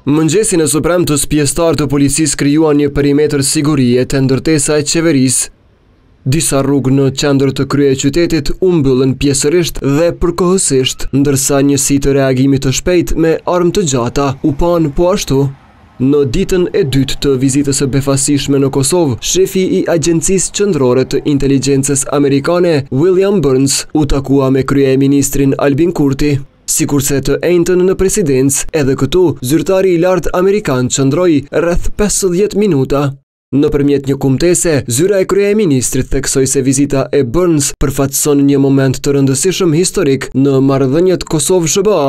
Mëngjesin e supremtës, pjesëtarë të policisë krijuan një perimetër sigurie te ndërtesa e qeverisë. Disa rrugë në qendër të kryeqytetit u mbyllën pjesërisht dhe përkohësisht, ndërsa njësi të reagimit të shpejt me armë të gjata u pan po ashtu. Në ditën e dytë të vizitës së befasishme në Kosovë, shefi i Agjencisë Qendrore të Inteligjencës Amerikane, William Burns, u takua me kryeministrin Albin Kurti. Sikurse të njëjtën në presidencë, edhe këtu, zyrtari i lartë amerikan qëndroi rreth 50 minuta. Nëpërmjet një kumtese, zyra e kryeministrit theksoi se vizita e Burns përfaqëson një moment të rëndësishëm historik në marrëdhëniet Kosovë-SBA.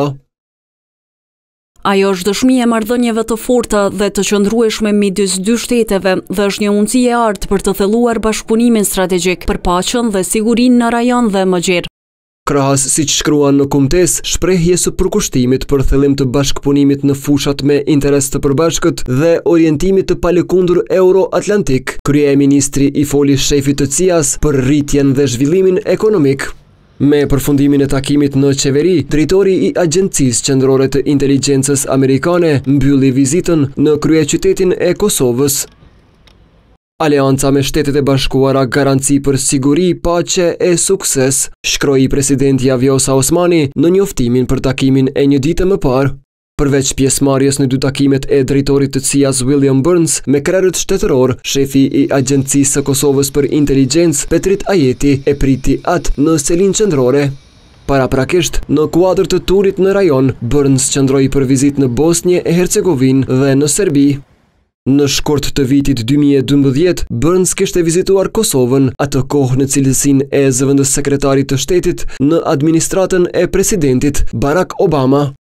Ajo është dëshmi e marrëdhënieve të forta dhe të qëndrueshme midis dy shteteve dhe është një mundësi e artë për të thelluar bashkëpunimin strategjik për paqen dhe sigurinë në rajon dhe më gjerë. Krahas siç shkruan në kumtes, shprehje së përkushtimit për thellim të bashkëpunimit në fushat me interes të përbashkët dhe orientimit të palëkundur euro-atlantik, kryeministri i foli shefit të CIA-s për rritjen dhe zhvillimin ekonomik. Me përfundimin e takimit në qeveri, drejtori i Agjencisë Qendrore të Inteligjencës Amerikane mbylli vizitën në kryeqytetin e Kosovës. Aleanca me Shtetet e Bashkuara garanci për siguri, paqe e sukses, shkroi presidenti Vjosa Osmani në njoftimin për takimin e një dite më parë. Përveç pjesëmarrjes në dy takimet e drejtorit të CIA-s William Burns me krerët shtetëror, shefi i Agjencisë së Kosovës për Inteligjencë Petrit Ajeti e priti atë në selinë qendrore. Paraprakisht, në kuadër të turit në rajon, Burns qëndroi për vizitë në Bosnjë e Hercegovinë dhe në Serbi. Në shkurt të vitit 2012, Burns kishte vizituar Kosovën, atë kohë në cilësinë e zëvendës sekretarit të shtetit në administratën e presidentit Barack Obama.